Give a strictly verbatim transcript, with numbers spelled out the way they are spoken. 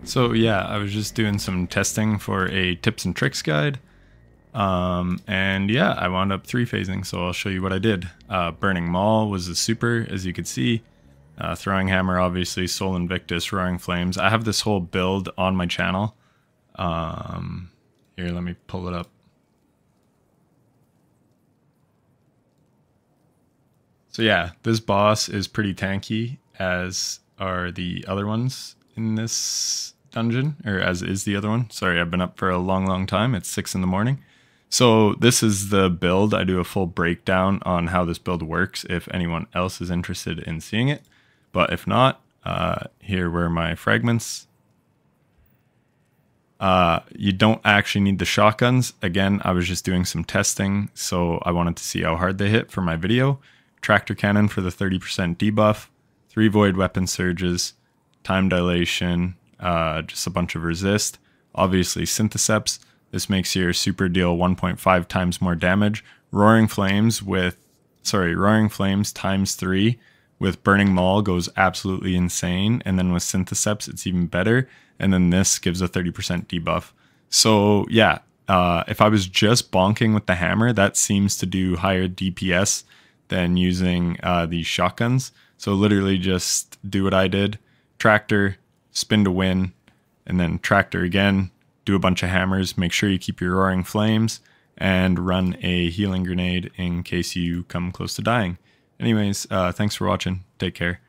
So yeah, I was just doing some testing for a tips and tricks guide. Um, and yeah, I wound up three phasing, so I'll show you what I did. Uh, Burning Maul was a super, as you could see. Uh, throwing Hammer, obviously, Soul Invictus, Roaring Flames. I have this whole build on my channel. Um, here, let me pull it up. So yeah, this boss is pretty tanky, as are the other ones in this dungeon, or as is the other one. Sorry, I've been up for a long, long time. It's six in the morning. So this is the build. I do a full breakdown on how this build works if anyone else is interested in seeing it. But if not, uh, here were my fragments. Uh, you don't actually need the shotguns. Again, I was just doing some testing, so I wanted to see how hard they hit for my video. Tractor cannon for the thirty percent debuff, three void weapon surges, time dilation, uh, just a bunch of resist. Obviously syntheseps. This makes your super deal one point five times more damage. Roaring flames with, sorry, roaring flames times three with burning maul goes absolutely insane. And then with syntheseps, it's even better. And then this gives a thirty percent debuff. So yeah, uh, if I was just bonking with the hammer, that seems to do higher D P S than using uh, these shotguns. So literally just do what I did. Tractor, spin to win, and then tractor again. Do a bunch of hammers. Make sure you keep your roaring flames and run a healing grenade in case you come close to dying. Anyways, uh, thanks for watching. Take care.